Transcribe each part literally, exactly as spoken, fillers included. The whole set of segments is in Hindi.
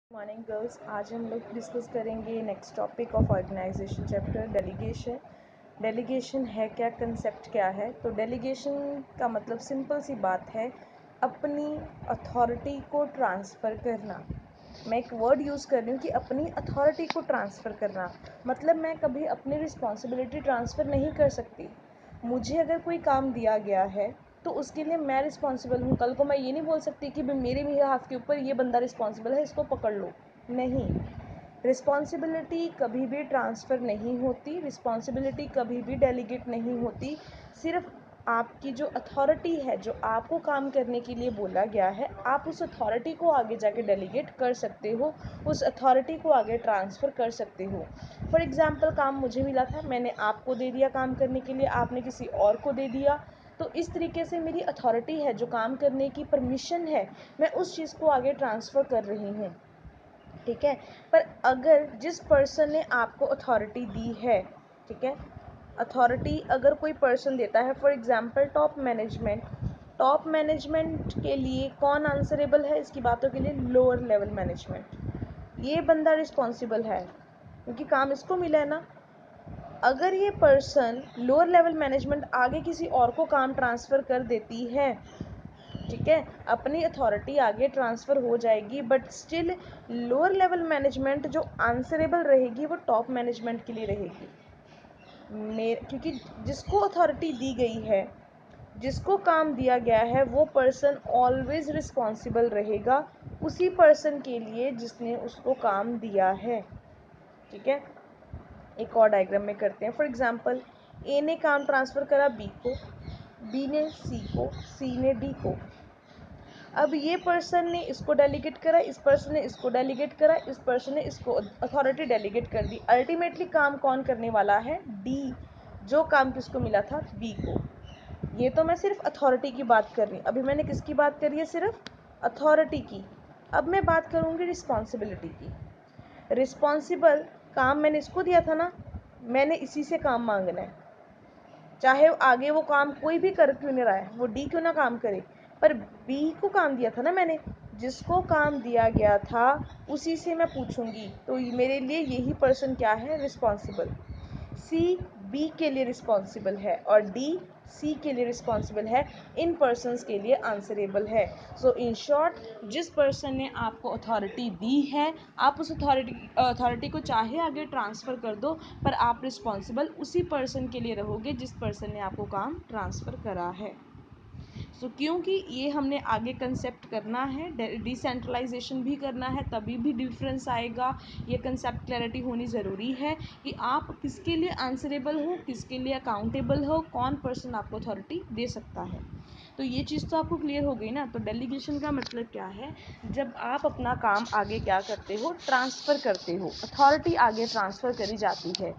मॉर्निंग गर्ल्स, आज हम लोग डिस्कस करेंगे next topic of organisation chapter delegation. Delegation है क्या, कंसेप्ट क्या है? तो डेलीगेशन का मतलब सिंपल सी बात है, अपनी अथॉरिटी को ट्रांसफ़र करना। मैं एक वर्ड यूज़ कर रही हूँ कि अपनी अथॉरिटी को ट्रांसफ़र करना, मतलब मैं कभी अपनी रिस्पॉन्सिबिलिटी ट्रांसफ़र नहीं कर सकती। मुझे अगर कोई काम दिया गया है तो उसके लिए मैं रिस्पॉन्सिबल हूँ। कल को मैं ये नहीं बोल सकती कि भाई मेरे भी हाथ के ऊपर ये बंदा रिस्पॉन्सिबल है, इसको पकड़ लो। नहीं, रिस्पॉन्सिबिलिटी कभी भी ट्रांसफ़र नहीं होती, रिस्पॉन्सिबिलिटी कभी भी डेलीगेट नहीं होती। सिर्फ आपकी जो अथॉरिटी है, जो आपको काम करने के लिए बोला गया है, आप उस अथॉरिटी को आगे जाके डेलीगेट कर सकते हो, उस अथॉरिटी को आगे ट्रांसफ़र कर सकते हो। फॉर एग्ज़ाम्पल, काम मुझे मिला था, मैंने आपको दे दिया काम करने के लिए, आपने किसी और को दे दिया। तो इस तरीके से मेरी अथॉरिटी है, जो काम करने की परमिशन है, मैं उस चीज़ को आगे ट्रांसफ़र कर रही हूँ। ठीक है, पर अगर जिस पर्सन ने आपको अथॉरिटी दी है, ठीक है, अथॉरिटी अगर कोई पर्सन देता है, for example top management, top management के लिए कौन आंसरेबल है इसकी बातों के लिए? Lower level management. ये बंदा रिस्पॉन्सिबल है क्योंकि काम इसको मिला है ना। अगर ये पर्सन लोअर लेवल मैनेजमेंट आगे किसी और को काम ट्रांसफ़र कर देती है, ठीक है, अपनी अथॉरिटी आगे ट्रांसफ़र हो जाएगी, but still lower level management जो आंसरेबल रहेगी वो टॉप मैनेजमेंट के लिए रहेगी। मेरे क्योंकि जिसको अथॉरिटी दी गई है, जिसको काम दिया गया है, वो पर्सन ऑलवेज़ रिस्पॉन्सिबल रहेगा उसी पर्सन के लिए जिसने उसको काम दिया है। ठीक है, एक और डायग्राम में करते हैं। फॉर एग्ज़ाम्पल, ए ने काम ट्रांसफ़र करा बी को, बी ने सी को, सी ने डी को। अब ये पर्सन ने इसको डेलीगेट करा, इस पर्सन ने इसको डेलीगेट करा, इस पर्सन ने इसको अथॉरिटी डेलीगेट कर दी। अल्टीमेटली काम कौन करने वाला है? डी, जो काम किसको मिला था? बी को। ये तो मैं सिर्फ अथॉरिटी की बात कर रही हूँ। अभी मैंने किसकी बात करी है? सिर्फ अथॉरिटी की। अब मैं बात करूँगी रिस्पॉन्सिबिलिटी की। रिस्पॉन्सिबल काम मैंने इसको दिया था ना, मैंने इसी से काम मांगना है, चाहे आगे वो काम कोई भी कर क्यों नहीं रहा है, वो डी क्यों ना काम करे, पर बी को काम दिया था ना मैंने, जिसको काम दिया गया था उसी से मैं पूछूंगी। तो मेरे लिए यही पर्सन क्या है? रिस्पॉन्सिबल। सी बी के लिए रिस्पॉन्सिबल है और डी सी के लिए रिस्पॉन्सिबल है, इन पर्सन्स के लिए आंसरेबल है। सो इन शॉर्ट, जिस पर्सन ने आपको अथॉरिटी दी है, आप उस अथॉरिटी अथॉरिटी को चाहे आगे ट्रांसफ़र कर दो, पर आप रिस्पॉन्सिबल उसी पर्सन के लिए रहोगे जिस पर्सन ने आपको काम ट्रांसफ़र करा है। सो so, क्योंकि ये हमने आगे कंसेप्ट करना है, डिसेंट्रलाइजेशन भी करना है, तभी भी डिफरेंस आएगा। ये कंसेप्ट क्लैरिटी होनी ज़रूरी है कि आप किसके लिए आंसरेबल हो, किसके लिए अकाउंटेबल हो, कौन पर्सन आपको अथॉरिटी दे सकता है। तो ये चीज़ तो आपको क्लियर हो गई ना। तो डेलीगेशन का मतलब क्या है? जब आप अपना काम आगे क्या करते हो? ट्रांसफ़र करते हो, अथॉरिटी आगे ट्रांसफ़र करी जाती है।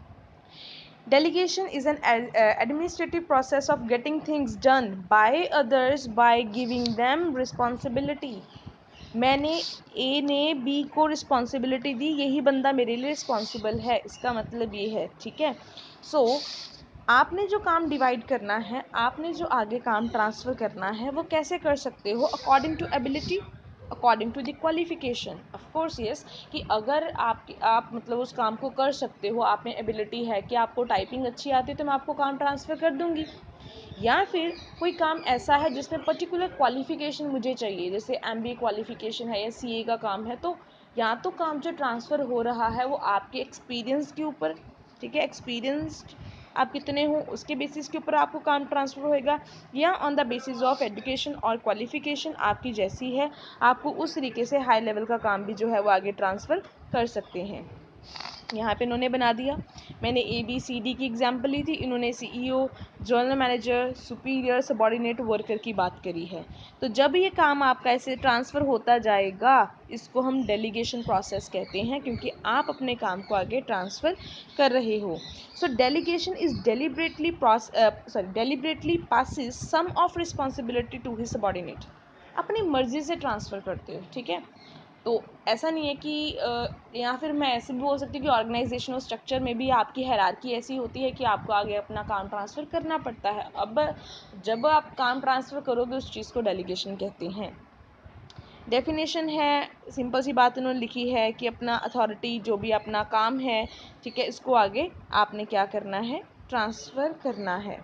Delegation is an ad- uh, administrative process of getting things done by others by giving them responsibility. मैंने ए ने बी को रिस्पॉन्सिबिलिटी दी, यही बंदा मेरे लिए रिस्पॉन्सिबल है, इसका मतलब ये है। ठीक है, सो so, आपने जो काम डिवाइड करना है, आपने जो आगे काम ट्रांसफ़र करना है, वो कैसे कर सकते हो? According to ability, according to the qualification. Of course yes, कि अगर आप आप मतलब उस काम को कर सकते हो, आप में एबिलिटी है कि आपको टाइपिंग अच्छी आती है, तो मैं आपको काम ट्रांसफ़र कर दूँगी। या फिर कोई काम ऐसा है जिसमें पर्टिकुलर क्वालिफ़िकेशन मुझे चाहिए, जैसे एमबीए क्वालिफ़िकेशन है या सीए का काम है, तो या तो काम जो ट्रांसफ़र हो रहा है वो आपके एक्सपीरियंस के ऊपर, ठीक है, एक्सपीरियंस आप कितने हो उसके बेसिस के ऊपर आपको काम ट्रांसफ़र होएगा, या on the basis of education और क्वालिफ़िकेशन आपकी जैसी है, आपको उस तरीके से हाई लेवल का काम भी जो है वो आगे ट्रांसफ़र कर सकते हैं। यहाँ पे इन्होंने बना दिया, मैंने ए बी सी डी की एग्जांपल ली थी, इन्होंने CEO, general manager, superior, subordinate worker की बात करी है। तो जब ये काम आपका ऐसे ट्रांसफ़र होता जाएगा, इसको हम डेलीगेशन प्रोसेस कहते हैं, क्योंकि आप अपने काम को आगे ट्रांसफ़र कर रहे हो। So delegation is deliberately sorry deliberately passes some of responsibility to his subordinate. अपनी मर्ज़ी से ट्रांसफ़र करते हो, ठीक है। तो ऐसा नहीं है कि या फिर मैं ऐसे भी बोल सकती हूँ कि ऑर्गेनाइजेशनल स्ट्रक्चर में भी आपकी हायरार्की ऐसी होती है कि आपको आगे अपना काम ट्रांसफ़र करना पड़ता है। अब जब आप काम ट्रांसफ़र करोगे, उस चीज़ को डेलीगेशन कहते हैं। डेफिनेशन है, सिंपल सी बात उन्होंने लिखी है कि अपना अथॉरिटी जो भी अपना काम है, ठीक है, इसको आगे आपने क्या करना है, ट्रांसफ़र करना है।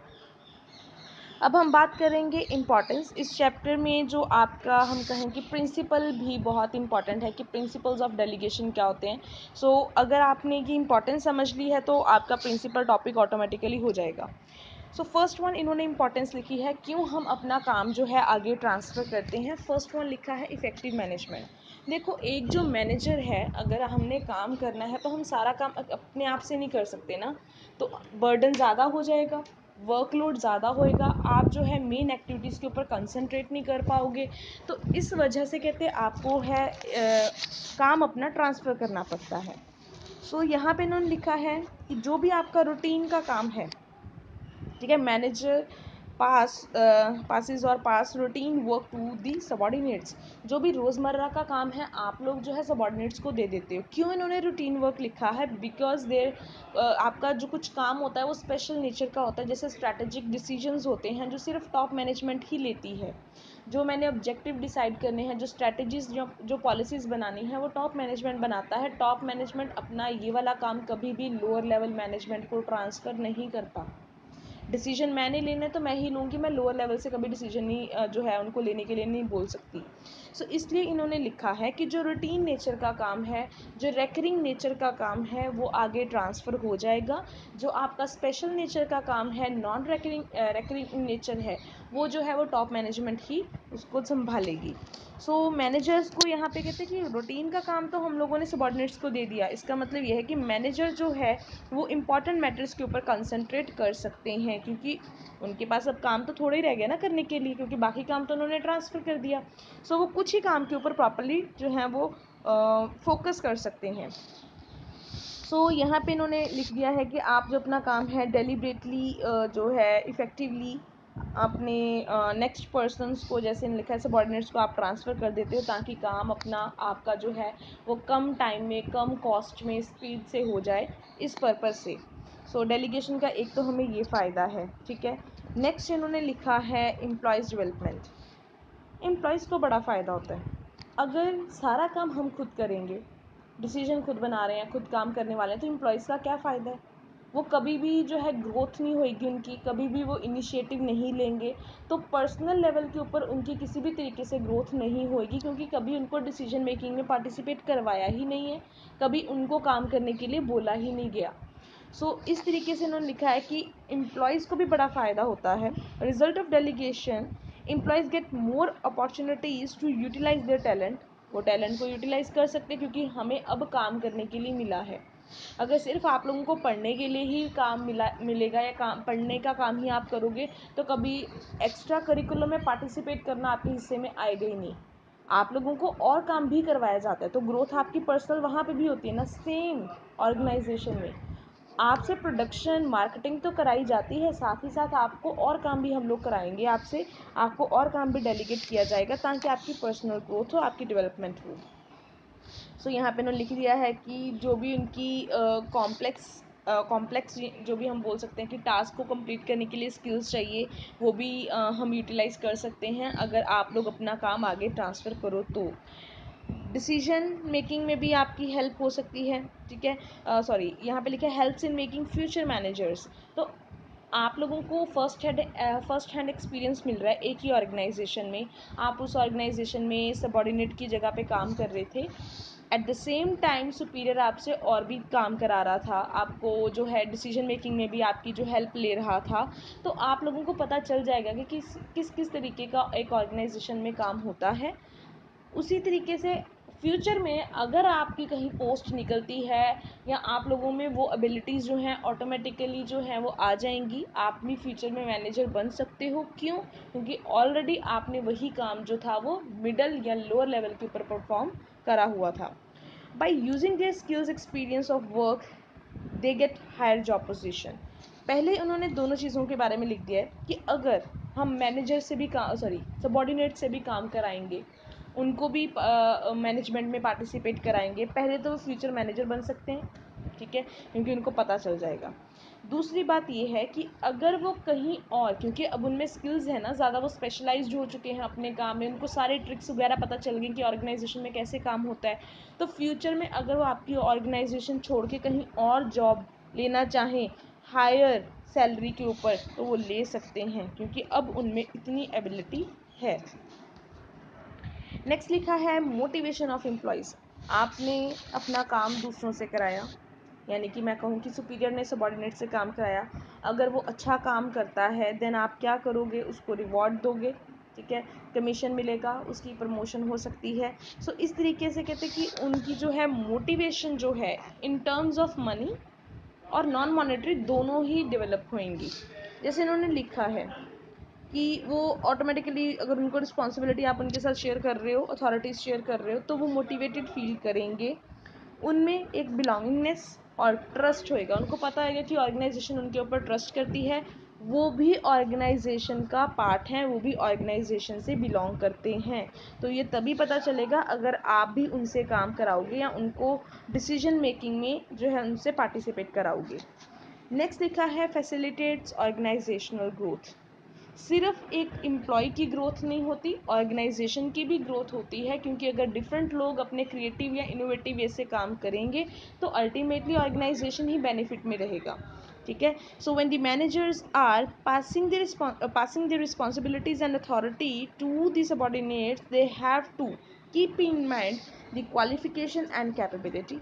अब हम बात करेंगे इम्पॉर्टेंस। इस चैप्टर में जो आपका हम कहें कि प्रिंसिपल भी बहुत इंपॉर्टेंट है कि प्रिंसिपल्स ऑफ डेलीगेशन क्या होते हैं। सो so, अगर आपने ये इंपॉर्टेंस समझ ली है तो आपका प्रिंसिपल टॉपिक ऑटोमेटिकली हो जाएगा। सो फर्स्ट वन इन्होंने इंपॉर्टेंस लिखी है, क्यों हम अपना काम जो है आगे ट्रांसफ़र करते हैं। फर्स्ट वन लिखा है इफ़ेक्टिव मैनेजमेंट। देखो, एक जो मैनेजर है, अगर हमने काम करना है तो हम सारा काम अपने आप से नहीं कर सकते ना, तो बर्डन ज़्यादा हो जाएगा, वर्कलोड ज़्यादा होएगा, आप जो है मेन एक्टिविटीज़ के ऊपर कंसंट्रेट नहीं कर पाओगे। तो इस वजह से कहते हैं आपको है आ, काम अपना ट्रांसफ़र करना पड़ता है। सो so, यहाँ पे इन्होंने लिखा है कि जो भी आपका रूटीन का काम है, ठीक है, मैनेजर पास पासिस और pass routine work to the subordinates. जो भी रोज़मर्रा का काम है आप लोग जो है सबॉर्डिनेट्स को दे देते हो। क्यों इन्होंने रूटीन वर्क लिखा है? बिकॉज देर आपका जो कुछ काम होता है वो स्पेशल नेचर का होता है, जैसे स्ट्रैटेजिक डिसीजंस होते हैं जो सिर्फ टॉप मैनेजमेंट ही लेती है। जो मैंने ऑब्जेक्टिव डिसाइड करने हैं, जो स्ट्रैटेजीज, जो जो पॉलिसीज़ बनानी है, वो टॉप मैनेजमेंट बनाता है। टॉप मैनेजमेंट अपना ये वाला काम कभी भी लोअर लेवल मैनेजमेंट को ट्रांसफ़र नहीं करता। डिसीजन मैंने लेना है तो मैं ही लूँगी, मैं लोअर लेवल से कभी डिसीजन नहीं जो है उनको लेने के लिए नहीं बोल सकती। सो so, इसलिए इन्होंने लिखा है कि जो रूटीन नेचर का काम है, जो रेकरिंग नेचर का काम है, वो आगे ट्रांसफ़र हो जाएगा। जो आपका स्पेशल नेचर का काम है, नॉन रेकरिंग रेकरिंग नेचर है, वो जो है वो टॉप मैनेजमेंट ही उसको संभालेगी। सो so, मैनेजर्स को यहाँ पे कहते हैं कि रूटीन का काम तो हम लोगों ने सबॉर्डिनेट्स को दे दिया। इसका मतलब ये है कि मैनेजर जो है वो इम्पॉर्टेंट मैटर्स के ऊपर कंसंट्रेट कर सकते हैं, क्योंकि उनके पास अब काम तो थोड़ा ही रह गया ना करने के लिए, क्योंकि बाकी काम तो उन्होंने ट्रांसफ़र कर दिया। सो so, वो कुछ ही काम के ऊपर प्रॉपर्ली जो है वो फोकस कर सकते हैं। सो so, यहाँ पे इन्होंने लिख दिया है कि आप जो अपना काम है डेलिब्रेटली जो है इफ़ेक्टिवली अपने नेक्स्ट uh, पर्सनस को, जैसे लिखा है सबॉर्डिनेट्स को, आप ट्रांसफ़र कर देते हो ताकि काम अपना आपका जो है वो कम टाइम में, कम कॉस्ट में, स्पीड से हो जाए, इस पर्पज़ से। सो so, डेलीगेशन का एक तो हमें ये फ़ायदा है, ठीक है। नेक्स्ट इन्होंने लिखा है एम्प्लॉयज़ डेवलपमेंट। एम्प्लॉयज़ को बड़ा फ़ायदा होता है अगर सारा काम हम खुद करेंगे, डिसीजन खुद बना रहे हैं, खुद काम करने वाले हैं, तो एम्प्लॉयज़ का क्या फ़ायदा है? वो कभी भी जो है ग्रोथ नहीं होएगी उनकी, कभी भी वो इनिशिएटिव नहीं लेंगे, तो पर्सनल लेवल के ऊपर उनकी किसी भी तरीके से ग्रोथ नहीं होएगी, क्योंकि कभी उनको डिसीजन मेकिंग में पार्टिसिपेट करवाया ही नहीं है, कभी उनको काम करने के लिए बोला ही नहीं गया। सो so, इस तरीके से उन्होंने लिखा है कि एम्प्लॉयज़ को भी बड़ा फ़ायदा होता है। Result of delegation, employees get more opportunities to utilise their talent. वो टैलेंट को यूटिलाइज़ कर सकते हैं क्योंकि हमें अब काम करने के लिए मिला है। अगर सिर्फ आप लोगों को पढ़ने के लिए ही काम मिला मिलेगा या काम पढ़ने का काम ही आप करोगे, तो कभी एक्स्ट्रा करिकुलम में पार्टिसिपेट करना आपके हिस्से में आएगा ही नहीं। आप लोगों को और काम भी करवाया जाता है, तो ग्रोथ आपकी पर्सनल वहाँ पे भी होती है ना, सेम ऑर्गेनाइजेशन में आपसे प्रोडक्शन मार्केटिंग तो कराई जाती है, साथ ही साथ आपको और काम भी हम लोग कराएंगे आपसे, आपको और काम भी डेलीगेट किया जाएगा ताकि आपकी पर्सनल ग्रोथ हो, आपकी डेवलपमेंट हो। सो so, यहाँ पे उन्होंने लिख दिया है कि जो भी उनकी कॉम्प्लेक्स कॉम्प्लेक्स जो भी हम बोल सकते हैं कि टास्क को कंप्लीट करने के लिए स्किल्स चाहिए, वो भी uh, हम यूटिलाइज़ कर सकते हैं अगर आप लोग अपना काम आगे ट्रांसफ़र करो तो। डिसीजन मेकिंग में भी आपकी हेल्प हो सकती है, ठीक है। सॉरी uh, यहाँ पे लिखा है helps in making future managers. तो आप लोगों को first hand first hand experience मिल रहा है एक ही ऑर्गेनाइजेशन में, आप उस ऑर्गेनाइजेशन में सबॉर्डिनेट की जगह पे काम कर रहे थे, at the same time superior आपसे और भी काम करा रहा था, आपको जो है डिसीजन मेकिंग में भी आपकी जो हेल्प ले रहा था। तो आप लोगों को पता चल जाएगा कि किस किस किस तरीके का एक ऑर्गेनाइजेशन में काम होता है। उसी तरीके से फ्यूचर में अगर आपकी कहीं पोस्ट निकलती है या आप लोगों में वो एबिलिटीज़ जो हैं ऑटोमेटिकली जो हैं वो आ जाएंगी, आप भी फ्यूचर में मैनेजर बन सकते हो। क्यों? क्योंकि ऑलरेडी आपने वही काम जो था वो मिडल या लोअर लेवल के ऊपर परफॉर्म करा हुआ था। By using their skills experience of work they get higher job position. पहले उन्होंने दोनों चीज़ों के बारे में लिख दिया है कि अगर हम मैनेजर से भी काम सॉरी सबॉर्डिनेट से भी काम कराएंगे, उनको भी मैनेजमेंट में पार्टिसिपेट कराएंगे, पहले तो वो फ्यूचर मैनेजर बन सकते हैं, ठीक है, क्योंकि उनको पता चल जाएगा। दूसरी बात ये है कि अगर वो कहीं और, क्योंकि अब उनमें स्किल्स है ना ज़्यादा, वो स्पेशलाइज्ड हो चुके हैं अपने काम में, उनको सारे ट्रिक्स वगैरह पता चल गए कि ऑर्गेनाइजेशन में कैसे काम होता है, तो फ्यूचर में अगर वो आपकी ऑर्गेनाइजेशन छोड़ के कहीं और जॉब लेना चाहें हायर सैलरी के ऊपर, तो वो ले सकते हैं, क्योंकि अब उनमें इतनी एबिलिटी है। नेक्स्ट लिखा है मोटिवेशन ऑफ एम्प्लॉयज़। आपने अपना काम दूसरों से कराया, यानी कि मैं कहूँ कि सुपीरियर ने सबॉर्डिनेट से काम कराया, अगर वो अच्छा काम करता है देन आप क्या करोगे, उसको रिवॉर्ड दोगे, ठीक है, कमीशन मिलेगा, उसकी प्रमोशन हो सकती है। सो so, इस तरीके से कहते हैं कि उनकी जो है मोटिवेशन जो है इन टर्म्स ऑफ मनी और नॉन मॉनेटरी दोनों ही डेवलप होंगी। जैसे इन्होंने लिखा है कि वो ऑटोमेटिकली, अगर उनको रिस्पॉन्सिबिलिटी आप उनके साथ शेयर कर रहे हो, अथॉरिटीज़ शेयर कर रहे हो, तो वो मोटिवेटेड फील करेंगे, उनमें एक बिलोंगिंगनेस और ट्रस्ट होएगा, उनको पता है कि ऑर्गेनाइजेशन उनके ऊपर ट्रस्ट करती है, वो भी ऑर्गेनाइजेशन का पार्ट हैं, वो भी ऑर्गेनाइजेशन से बिलोंग करते हैं। तो ये तभी पता चलेगा अगर आप भी उनसे काम कराओगे या उनको डिसीजन मेकिंग में जो है उनसे पार्टिसिपेट कराओगे। नेक्स्ट लिखा है फैसिलिटेट्स ऑर्गेनाइजेशनल ग्रोथ। सिर्फ एक एम्प्लॉय की ग्रोथ नहीं होती, ऑर्गेनाइजेशन की भी ग्रोथ होती है, क्योंकि अगर डिफरेंट लोग अपने क्रिएटिव या इनोवेटिव वे से काम करेंगे तो अल्टीमेटली ऑर्गेनाइजेशन ही बेनिफिट में रहेगा, ठीक है। So when the managers are passing the passing the responsibilities and authority to the subordinates, they have to keep in mind the qualification and capability.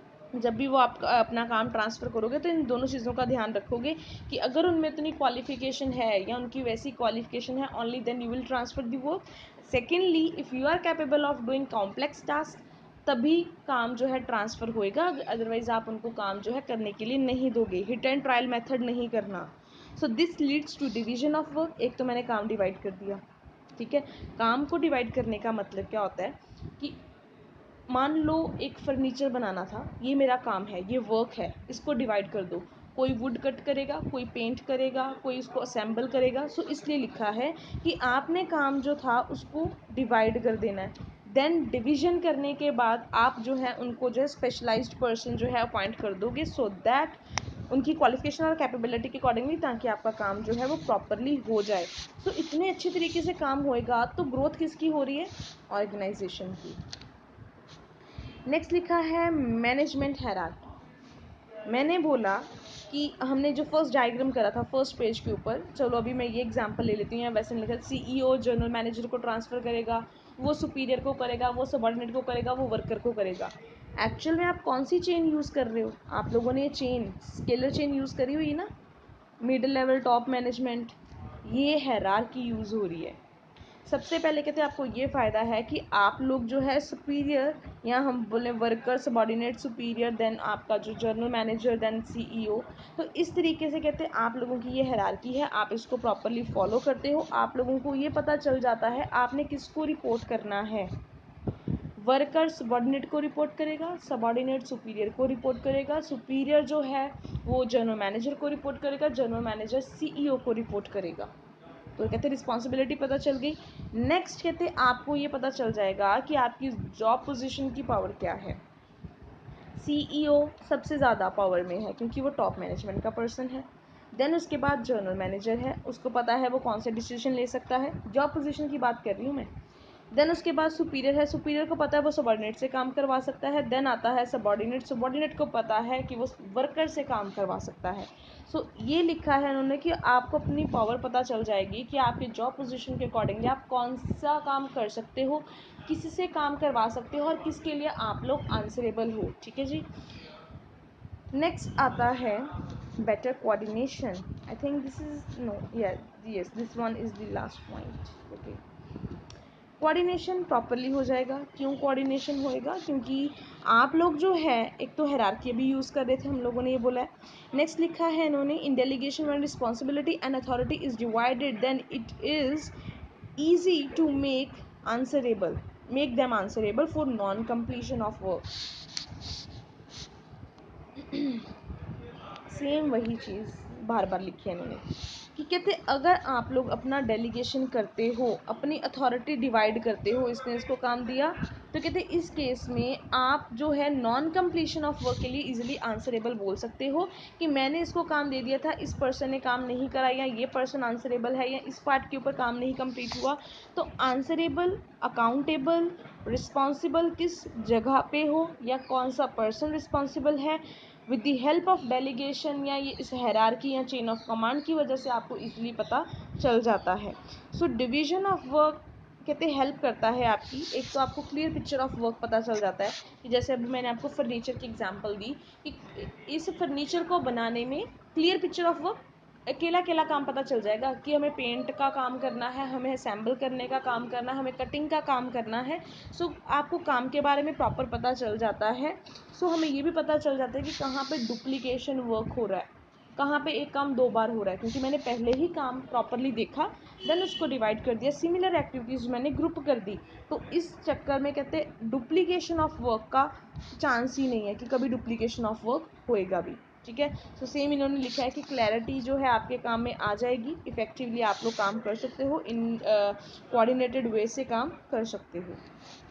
जब भी वो आप अपना काम ट्रांसफ़र करोगे तो इन दोनों चीज़ों का ध्यान रखोगे कि अगर उनमें इतनी क्वालिफिकेशन है या उनकी वैसी क्वालिफिकेशन है, only then you will transfer the work. Secondly, if you are capable of doing complex task, तभी काम जो है ट्रांसफ़र होएगा, अदरवाइज़ आप उनको काम जो है करने के लिए नहीं दोगे, हिट एंड ट्रायल मेथड नहीं करना। So this leads to division of work. एक तो मैंने काम डिवाइड कर दिया, ठीक है। काम को डिवाइड करने का मतलब क्या होता है कि मान लो एक फर्नीचर बनाना था, ये मेरा काम है, ये वर्क है, इसको डिवाइड कर दो, कोई वुड कट करेगा, कोई पेंट करेगा, कोई इसको असेंबल करेगा। सो इसलिए लिखा है कि आपने काम जो था उसको डिवाइड कर देना है, देन डिवीजन करने के बाद आप जो है उनको जो है स्पेशलाइज्ड पर्सन जो है अपॉइंट कर दोगे, सो दैट उनकी क्वालिफिकेशन और कैपेबिलिटी के अकॉर्डिंगली, ताकि आपका काम जो है वो प्रॉपरली हो जाए। सो इतने अच्छे तरीके से काम होएगा तो ग्रोथ किसकी हो रही है, ऑर्गेनाइजेशन की। नेक्स्ट लिखा है मैनेजमेंट हायरार्की। मैंने बोला कि हमने जो फर्स्ट डायग्राम करा था फर्स्ट पेज के ऊपर, चलो अभी मैं ये एग्जांपल ले लेती हूँ, या वैसे लिखा सीईओ जनरल मैनेजर को ट्रांसफ़र करेगा, वो सुपीरियर को करेगा, वो सबऑर्डिनेट को करेगा, वो वर्कर को करेगा। एक्चुअल में आप कौन सी चेन यूज़ कर रहे हो, आप लोगों ने ये चेन स्केलर चेन यूज़ करी हुई ना, मिडिल लेवल टॉप मैनेजमेंट, ये हायरार्की यूज़ हो रही है। सबसे पहले कहते हैं आपको ये फ़ायदा है कि आप लोग जो है सुपीरियर, या हम बोले वर्कर, सबॉर्डिनेट, सुपीरियर, देन आपका जो जनरल मैनेजर, देन सीईओ, तो इस तरीके से कहते हैं आप लोगों की ये हायरार्की है, आप इसको प्रॉपरली फॉलो करते हो, आप लोगों को ये पता चल जाता है आपने किसको रिपोर्ट करना है। वर्कर सबॉर्डिनेट को रिपोर्ट करेगा, सबॉर्डिनेट सुपीरियर को रिपोर्ट करेगा, सुपीरियर जो है वो जनरल मैनेजर को रिपोर्ट करेगा, जनरल मैनेजर सीईओ को रिपोर्ट करेगा। तो कहते हैं रिस्पॉन्सिबिलिटी पता चल गई। नेक्स्ट कहते हैं आपको ये पता चल जाएगा कि आपकी जॉब पोजीशन की पावर क्या है। सीईओ सबसे ज़्यादा पावर में है क्योंकि वो टॉप मैनेजमेंट का पर्सन है। देन उसके बाद जनरल मैनेजर है, उसको पता है वो कौन से डिसीजन ले सकता है, जॉब पोजीशन की बात कर रही हूँ मैं। देन उसके बाद सुपीरियर है, सुपीरियर को पता है वो सबॉर्डिनेट से काम करवा सकता है। देन आता है सबॉर्डिनेट, सबॉर्डिनेट को पता है कि वो वर्कर से काम करवा सकता है। सो so, ये लिखा है उन्होंने कि आपको अपनी पावर पता चल जाएगी कि आपके जॉब पोजीशन के अकॉर्डिंगली आप कौन सा काम कर सकते हो, किससे काम करवा सकते हो और किसके लिए आप लोग आंसरेबल हो, ठीक है जी। नेक्स्ट आता है better coordination. I think this is no yes this one is the last point. Okay, coordination properly हो जाएगा। क्यों कोऑर्डिनेशन होएगा, क्योंकि आप लोग जो है एक तो हायरार्की भी यूज़ कर रहे थे, हम लोगों ने ये बोला है। नेक्स्ट लिखा है इन्होंने in delegation when responsibility and authority is divided then it is easy to make answerable make them answerable for non completion of work. Same वही चीज़ बार बार लिखी है इन्होंने। कि कहते अगर आप लोग अपना डेलीगेशन करते हो, अपनी अथॉरिटी डिवाइड करते हो, इसने इसको काम दिया, तो कहते इस केस में आप जो है नॉन कंप्लीशन ऑफ वर्क के लिए इजीली आंसरेबल बोल सकते हो कि मैंने इसको काम दे दिया था, इस पर्सन ने काम नहीं करा, या ये पर्सन आंसरेबल है, या इस पार्ट के ऊपर काम नहीं कंप्लीट हुआ। तो आंसरेबल, अकाउंटेबल, रिस्पॉन्सिबल किस जगह पे हो या कौन सा पर्सन रिस्पॉन्सिबल है, with the help of delegation या ये इस हायरार्की या चेन ऑफ कमांड की वजह से आपको इजीली पता चल जाता है। सो डिवीजन ऑफ वर्क कहते हेल्प करता है आपकी, एक तो आपको क्लियर पिक्चर ऑफ वर्क पता चल जाता है कि जैसे अभी मैंने आपको फर्नीचर की एग्जांपल दी कि इस फर्नीचर को बनाने में क्लियर पिक्चर ऑफ वर्क, अकेला अकेला काम पता चल जाएगा कि हमें पेंट का काम करना है, हमें असेंबल करने का काम करना है, हमें कटिंग का काम करना है। सो आपको काम के बारे में प्रॉपर पता चल जाता है। सो हमें ये भी पता चल जाता है कि कहाँ पे डुप्लीकेशन वर्क हो रहा है, कहाँ पे एक काम दो बार हो रहा है, क्योंकि मैंने पहले ही काम प्रॉपरली देखा, देन उसको डिवाइड कर दिया, सिमिलर एक्टिविटीज़ मैंने ग्रुप कर दी। तो इस चक्कर में कहते डुप्लीकेशन ऑफ वर्क का चांस ही नहीं है कि कभी डुप्लीकेशन ऑफ वर्क होएगा भी। ठीक है, सो सेम इन्होंने लिखा है कि क्लैरिटी जो है आपके काम में आ जाएगी, इफेक्टिवली आप लोग काम कर सकते हो, इन कोऑर्डिनेटेड वे से काम कर सकते हो।